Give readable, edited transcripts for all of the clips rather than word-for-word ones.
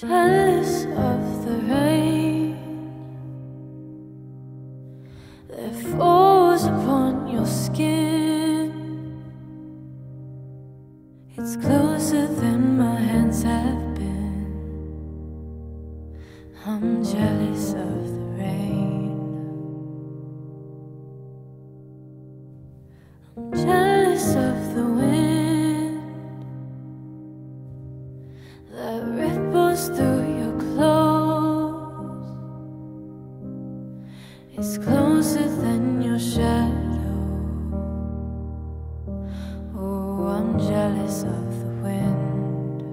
jealous of the rain that falls upon your skin. It's closer than my hands have been. I'm jealous of the rain. I'm jealous of the wind that ripples through your clothes. It's closer than your shadow. Oh, I'm jealous of the wind,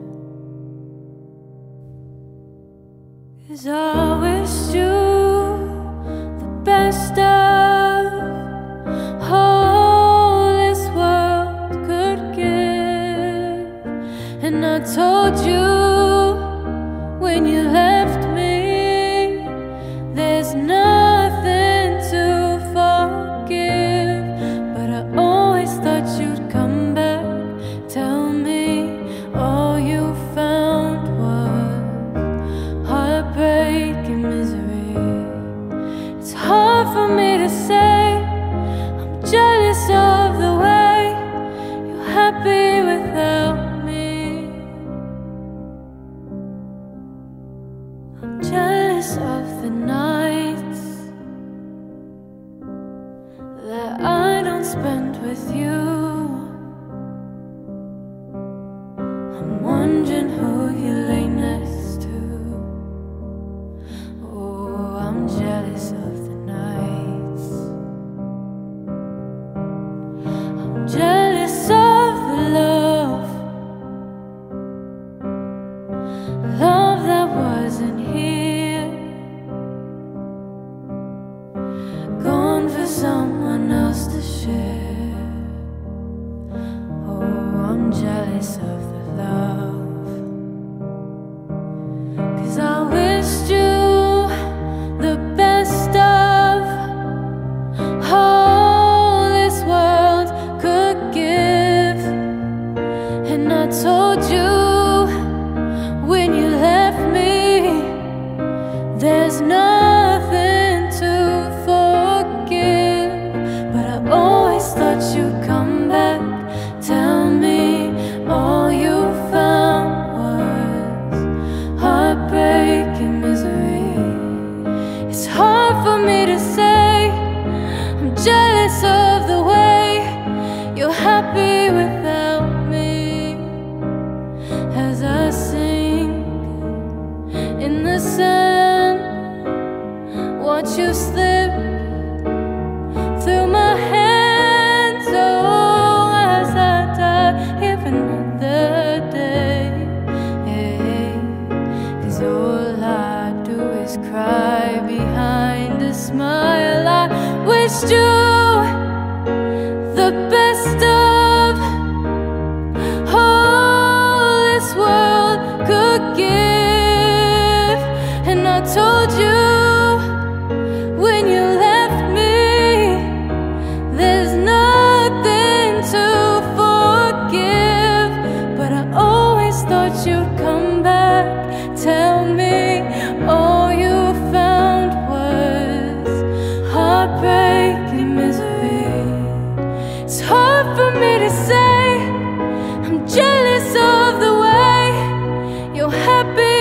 'cause I wish you the best of all this world could give. And I told you when you left me, there's nothing to forgive. But I always thought you'd come back, tell me all you found was heartbreak and misery. It's hard for me to say I'm jealous of the way you're happy without me. I'm jealous of the nights that I don't spend with you. I'm wondering who you lay next to. Oh, I'm jealous of the nights. I'm jealous of the love that wasn't here, gone for someone else to share. Oh, I'm jealous of the love, 'cause I wished you the best of all this world could give. And I told you when you left me, there's nothing to forgive. But I always thought you'd come back, tell me all you found was heartbreak and misery. It's hard for me to say I'm jealous of the way you're happy without me. As I sink in the sand, watch you slip through my hands. Oh, as I die here another day, 'cause all I do is cry behind a smile. I wished you the best of all this world could give. And I told you when you left me, there's nothing to forgive. But I always thought you'd come back, tell me all you found was heartbreak and misery. It's hard for me to say I'm jealous of the way you're happy